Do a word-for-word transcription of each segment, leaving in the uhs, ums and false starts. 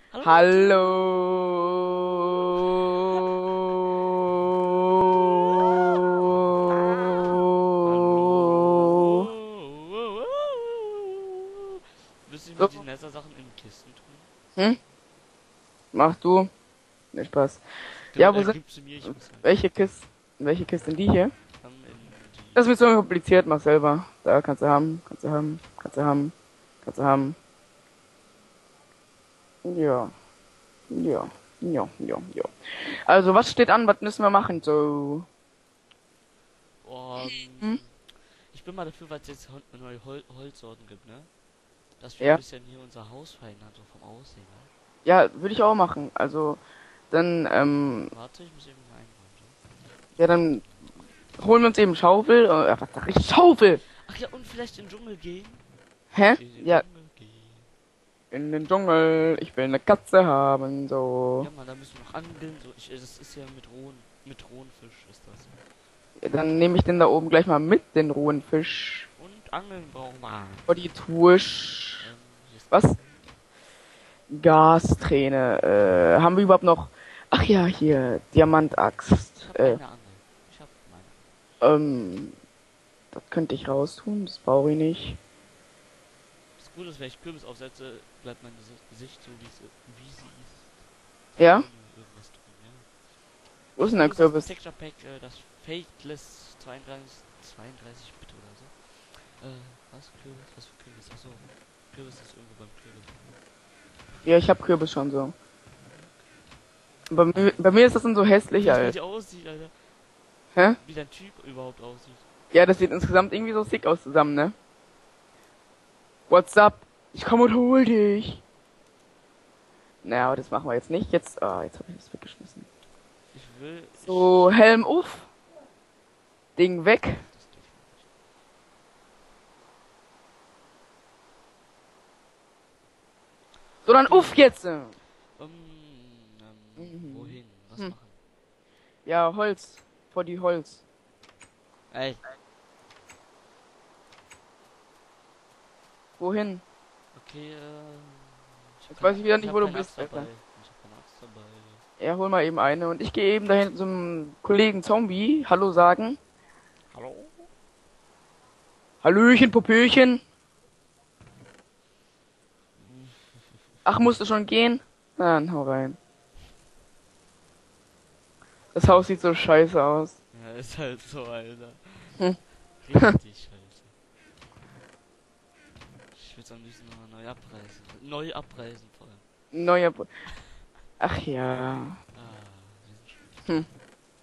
Hallo Leute! Hallo. Hallo! Willst du mir die So, Nether-Sachen in Kisten tun? hm? Mach du. Ne, Spaß. Genau, Ja, wo äh, sind... gib sie mir, ich muss halt Welche Kiste? Welche Kiste sind die hier? ähm, in Das ist die... mir so kompliziert, mach selber. Da kannst du haben, kannst du haben, kannst du haben, kannst du haben. Ja, ja, ja, ja, ja. Also, was steht an? Was müssen wir machen? So. Oh, Hm? ähm, ich bin mal dafür, weil es jetzt Hol neue Hol Holzsorten gibt, ne? Dass wir ein Ja. bisschen hier unser Haus verändern, so vom Aussehen, ne? Ja, würde ich auch machen. Also, dann, ähm, Warte, ich muss eben mal einräumen, so. ja, dann holen wir uns eben Schaufel. Äh, was sag ich? Schaufel! Ach ja, und vielleicht in den Dschungel gehen? Hä? In den Ja, Dschungel gehen. in den Dschungel. Ich will eine Katze haben, so. Ja, Mann, da müssen wir noch angeln, so. Ich, das ist ja mit rohen, mit rohen Fisch ist das. Ja, dann nehme ich den da oben gleich mal mit, den rohen Fisch. Und Angeln brauchen wir. Vor die Tusch. Ähm, hier ist Was? Angel. Gasträne. Äh, haben wir überhaupt noch... Ach ja, hier. Ich Diamantaxt. habe Äh, eine Angel. Ich habe meine. ähm... Das könnte ich raustun. Das brauche ich nicht. Das Gute ist, wenn ich Kürbis aufsetze, bleibt meine Si- Sicht so, wie sie, wie sie ist. Ja? Ohne irgendwas tun, ja. Wo ist Das denn der Coole ist, dass das Kürbis? Texture Pack, äh, das Fakeless zweiunddreißig, zweiunddreißig Bit oder so. Äh, was? Kürbis? Was für Kürbis? Achso. Kürbis ist irgendwo beim Kürbis. Ja, ich habe Kürbis schon so. Bei mir, bei mir ist das dann so Wie hässlich, das bei Alter. dir aussieht, Alter. Hä? Wie dein Typ überhaupt aussieht. Ja, das sieht insgesamt irgendwie so sick aus zusammen, ne? What's up? Ich komm und hol dich. Naja, aber das machen wir jetzt nicht. Jetzt, ah, jetzt habe ich das weggeschmissen. Ich will. So, Ich. Helm auf. Ding weg. Das dürfen wir nicht. So, dann Okay. uff jetzt. Ähm, ähm, Mhm. wohin? Was Hm. machen? Ja, Holz. Vor die Holz. Ey, Wohin? okay, äh. Ich hab Jetzt keine, weiß ich wieder ich nicht, hab wo du keine Axt bist, dabei. Alter. Ich hab keine Axt dabei. Ja, hol mal eben eine. Und ich gehe eben dahin zum Kollegen Zombie. Hallo sagen. Hallo? Hallöchen, Popöchen. Ach, musst du schon gehen? Na, dann hau rein. Das Haus sieht so scheiße aus. Ja, ist halt so, Alter. Hm. Richtig scheiße. Ich will's am liebsten nochmal neu abreißen. Neu abreißen vor allem. Neuer... Bo Ach ja. Ah, wir sind schon wieder Hm.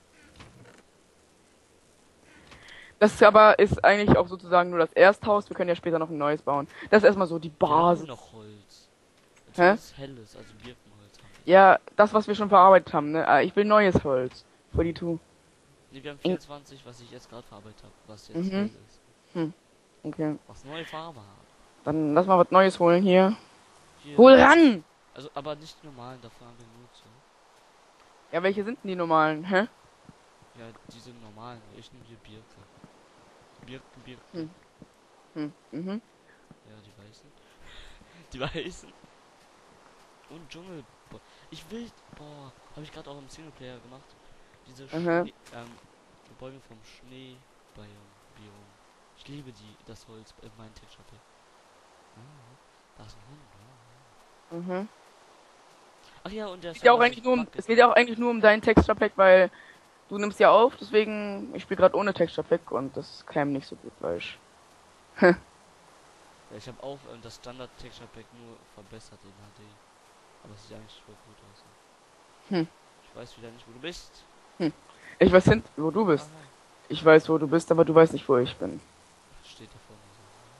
Das aber ist eigentlich auch sozusagen nur das Ersthaus. Wir können ja später noch ein neues bauen. Das ist erstmal so die so. Wir haben Basis. nur noch Holz. Hä? Zumindest helles, also Birkenholz haben wir. Ja, das, was wir schon verarbeitet haben, ne? Ah, ich will neues Holz. Für die Tu. Ne, wir haben vierundzwanzig, was ich jetzt gerade verarbeitet habe. Was jetzt hell Mhm. ist. Hm. Okay. Was neue Farbe hat. Dann lass mal was Neues holen hier. Hier. Hol ran! Also, aber nicht die normalen, dafür haben wir nur so. Ja, welche sind denn die normalen? Hä? Ja, die sind normalen. Ich nehme hier Birke. Birken, Birken. Hm. Hm. Mhm. Ja, die weißen. Die weißen. Und Dschungel. Boah. Ich will. Boah. Habe ich gerade auch im Singleplayer gemacht. Diese Aha. Schnee, ähm, Bäume vom Schnee Biom. Biom. Ich liebe die, das Holz in meinem Texture Pack. Ah, da ist ein Hund. Oh. Mhm. Ach ja, und der Es geht ja auch Server eigentlich ist nur um, Bucket. es geht ja auch eigentlich nur um dein Texture Pack, weil du nimmst ja auf, deswegen, ich spiele gerade ohne Texture Pack und das käme nicht so gut, weil ich. Ja, ich habe auch ähm, das Standard Texture Pack nur verbessert in H D. Aber es sieht eigentlich voll gut aus. Hm. Ich weiß wieder nicht, wo du bist. Hm. Ich weiß nicht, wo du bist. Aha. Ich weiß, wo du bist, aber du weißt nicht, wo ich bin. Steht da vorne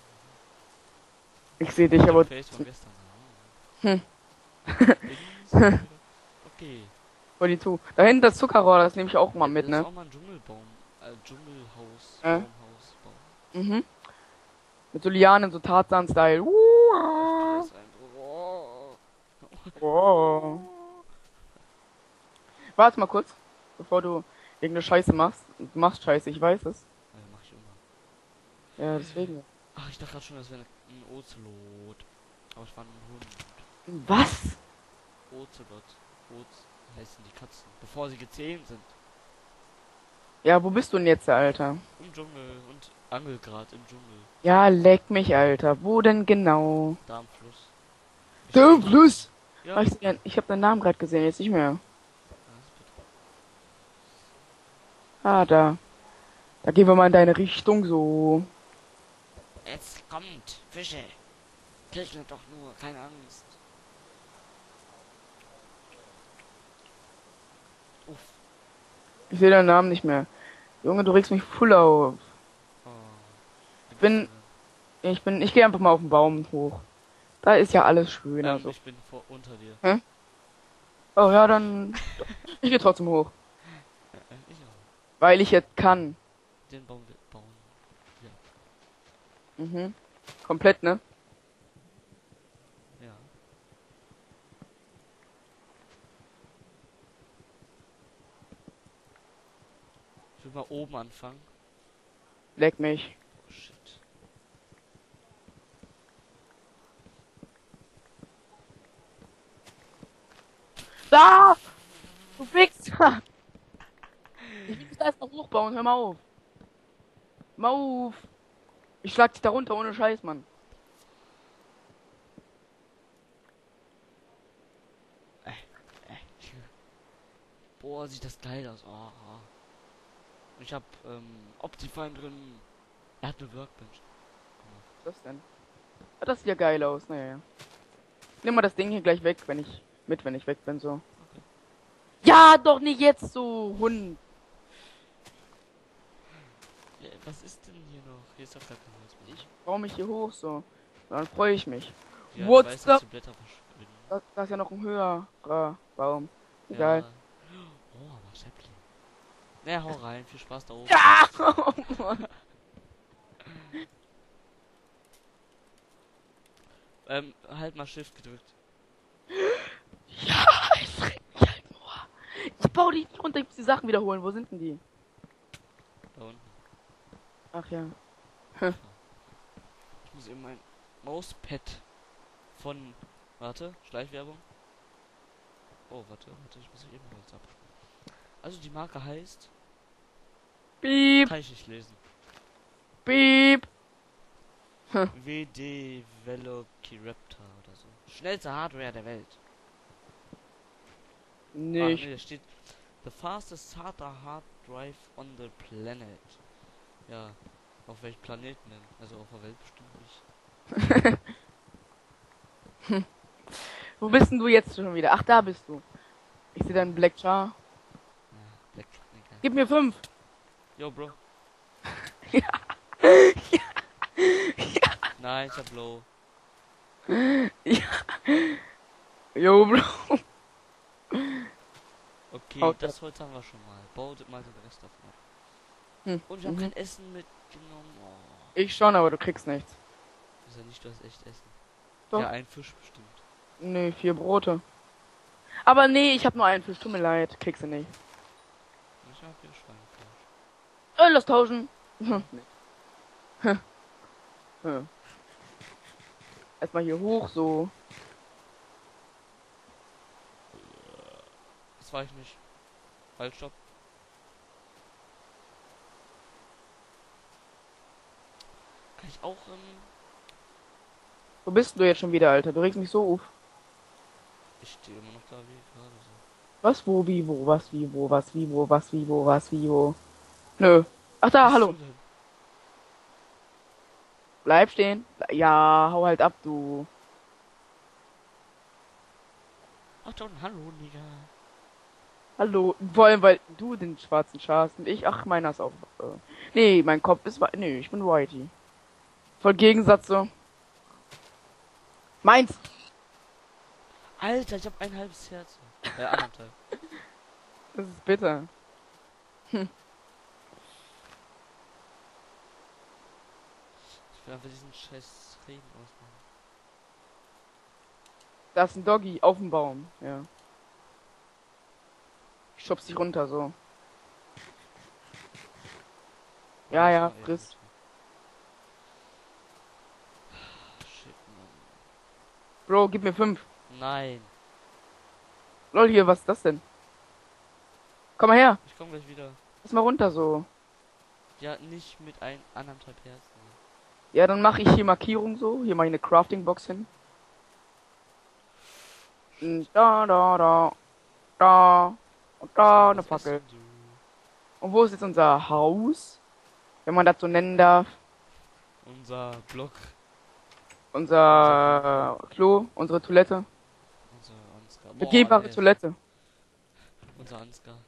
Ich sehe so. dich, aber. Face von gestern. Hm. Links. Okay. Vor die Tu. Da hinten das Zuckerrohr, das nehme ich auch mal Ja, mit, das ist ne? auch mal ein Dschungelbaum. Äh, Dschungelhaus. Äh? Baumhaus. Baum. Mhm. Mit so Lianen, so Tarzan-Style. Ich geh jetzt rein. Oh. Oh. Warte mal kurz, bevor du irgendeine Scheiße machst. Du machst Scheiße, ich weiß es. Ja, mach ich immer. Ja, deswegen. Ach, ich dachte gerade schon, das wäre ein Ozelot. Aber es war ein Hund. Was? Ocelot. Oz heißen die Katzen. Bevor sie gezähmt sind. Ja, wo bist du denn jetzt, Alter? Im Dschungel und Angelgrad im Dschungel. Ja, leck mich, Alter. Wo denn genau? Darmfluss. Ich Der steh- Fluss! Ja. Ah, ich seh- ich hab deinen Namen gerade gesehen, jetzt nicht mehr. Was bitte? Ah, da. Da gehen wir mal in deine Richtung, so. Es kommt Fische. Regnet doch nur, keine Angst. Uff. Ich sehe deinen Namen nicht mehr. Junge, du regst mich voll auf. Oh. Ich bin, ich bin, ich gehe einfach mal auf den Baum hoch. Da ist ja alles schöner, Ähm, so. ich bin vor unter dir. Hä? Oh ja, dann, ich gehe trotzdem hoch. Äh, äh, ich auch. Weil ich jetzt kann. Den Baum wir bauen. Ja. Mhm. Komplett, ne? Ja. Ich will mal oben anfangen. Leck mich. Oh shit. Da! Du Wichser! Ich will dich da erst noch hochbauen, hör mal auf. Hör mal auf. Ich schlag dich da runter ohne Scheiß, Mann. Äh, äh. Boah, sieht das geil aus. Oh, oh. Ich hab ähm, Optifine drin. Er hat eine Workbench. Was ist das denn? Ah, das sieht ja geil aus, naja. Nimm mal das Ding hier gleich weg, wenn ich mit, wenn ich weg bin, so. Okay. Ja, doch nicht jetzt, so Hund. Ja, was ist denn hier noch? Hier ist doch gar kein Holz mehr. Ich baue mich hier hoch, so. Dann freue ich mich. Ja, ich What's weiß, dass up? die Blätter verschwinden. Da, da ist ja noch ein höherer Baum. Egal. Ja. Oh, aber Sapling. Na, hau rein. Viel Spaß da oben. Ja! Oh, Mann. Ähm, halt mal Shift gedrückt. Ja, ich reg mich halt nur. Ich baue die nicht runter, ich muss die Sachen wiederholen. Wo sind denn die? Da unten. Ach ja. Ich muss eben mein Mauspad von... Warte, Schleichwerbung. Oh, warte, warte, ich muss eben Holz ab. Also die Marke heißt... Piep, Kann ich nicht lesen. piep. W D Velociraptor oder so. Schnellste Hardware der Welt. Ah, Nicht. nee, da steht... The fastest SATA hard drive on the planet. Ja, auf welchem Planeten denn? Also auf der Welt bestimmt nicht. Wo bist denn du jetzt schon wieder? Ach, da bist du. Ich sehe deinen Black Char. Ja, Black, egal. Gib mir fünf. Yo, Bro. Ja. Nein, ich hab Low. Jo, Bro. Okay, Haut das Holz haben wir schon mal. Baut mal den Rest davon ab. Hm. Und wir haben Mhm. kein Essen mitgenommen. Oh. Ich schon, aber du kriegst nichts. Ist ja nicht, du hast echt Essen. Doch. Ja, ein Fisch bestimmt. Nee, vier Brote. Aber nee, ich hab nur einen Fisch. Tut mir leid. Kriegst du nicht. Ich hab hier Schweinefleisch. Äh, lass tauschen. Hm. Hm. Hm. Erstmal hier hoch, so. Das war ich nicht. Halt, stopp. Kann ich auch, ähm... Wo bist du jetzt schon wieder, Alter? Du regst mich so auf. Ich stehe immer noch da wie gerade so. Was, wo, wie, wo, was, wie, wo, was, wie, wo, was, wie, wo, was, wie, wo. Nö. Ach da, Was hallo. du denn? Bleib stehen. Ja, hau halt ab, du. Ach doch, hallo, Digga. Hallo. Vor allem, weil du den schwarzen Schar hast und ich, ach, meiner ist auch. Äh, nee, mein Kopf ist. wei- Nee, ich bin Whitey. Voll Gegensatz so. Meins! Alter, ich hab ein halbes Herz. Äh, anderthalb. Das ist bitter. Ich will einfach diesen scheiß Regen ausmachen. Da ist ein Doggy auf dem Baum. Ja. Ich schubs dich runter, so. Ja, ja, friss. Shit, Mann. Bro, gib mir fünf. Nein. Lol, hier, was ist das denn? Komm mal her. Ich komm gleich wieder. Lass mal runter so. Ja, nicht mit ein anderthalb Herzen. Ja, dann mache ich hier Markierung so. Hier mache ich eine Crafting-Box hin. Und da, da, da. Da. Und da eine Was Fackel. essen du? Und wo ist jetzt unser Haus? Wenn man das so nennen darf. Unser Block. Unser Klo, unsere Toilette. Unser Ansgar. Boah, Begehbare ey. Toilette. Unser Ansgar.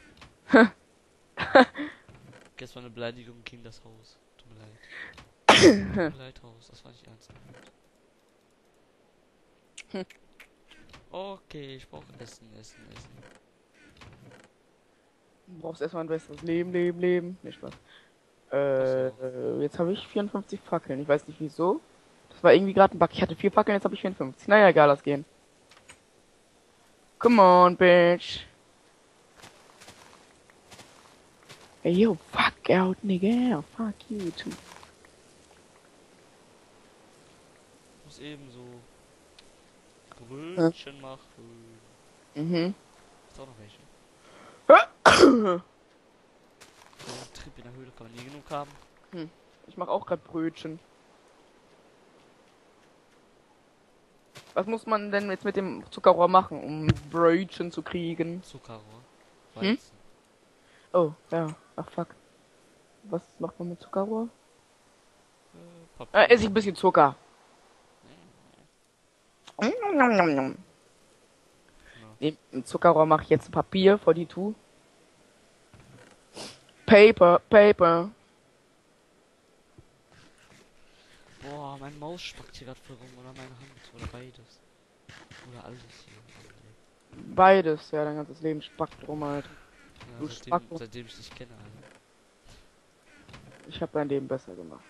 Gestern war eine Beleidigung gegen das Haus. Tut mir leid. Tut mir leid, Haus. Das war nicht ernst gemeint. Okay, ich brauche Essen, Essen, Essen. Du brauchst erstmal ein besseres Leben, Leben, Leben. Nicht Spaß. Äh, äh, jetzt habe ich vierundfünfzig Fackeln. Ich weiß nicht wieso. Das war irgendwie gerade ein Bug. Ich hatte vier Fackeln, jetzt habe ich vierundfünfzig. Naja, egal, lass gehen. Come on, bitch. Hey, yo, fuck out, nigga. Fuck you, too. Ich muss eben so Brötchen machen. Mhm. Ist auch noch welche. So ein Trip in der Höhle kann man nie genug haben. Ich mache auch gerade Brötchen. Was muss man denn jetzt mit dem Zuckerrohr machen, um Brötchen zu kriegen? Zuckerrohr. Hm? Weizen. Oh, ja. Ach, fuck. Was macht man mit Zuckerrohr? Äh, Papier. Äh, esse ich ein bisschen Zucker. Ja. Nee, mit Zuckerrohr mache ich jetzt Papier vor die Tu. Paper, Paper. Boah, mein Maus spackt hier gerade voll rum. Oder meine Hand. Oder beides. Oder alles hier. Beides, ja, dein ganzes Leben spackt rum, Alter. Ja, Du seitdem, Spacko. seitdem ich dich kenne, Alter. Ich habe dein Leben besser gemacht.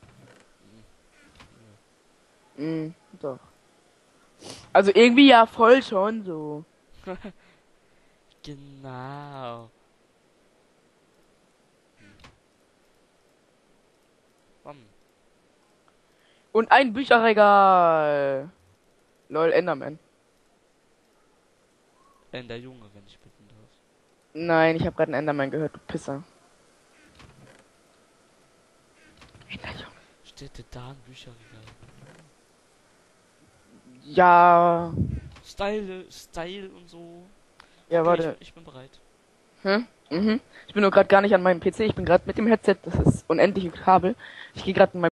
Mhm, doch. Also irgendwie ja voll schon so. Genau. Hm. Und ein Bücherregal. Lol, Enderman. Äh, der Junge, wenn ich bitten darf. Nein, ich habe gerade einen Enderman gehört, du Pisser. Enderjunge. Steht denn da ein Bücherregal? Ja. Style, Style und so. Ja, Okay, warte. Ich, ich bin bereit. Hm? Mhm. Ich bin nur gerade gar nicht an meinem P C, ich bin gerade mit dem Headset, das ist unendliche Kabel. Ich gehe gerade in mein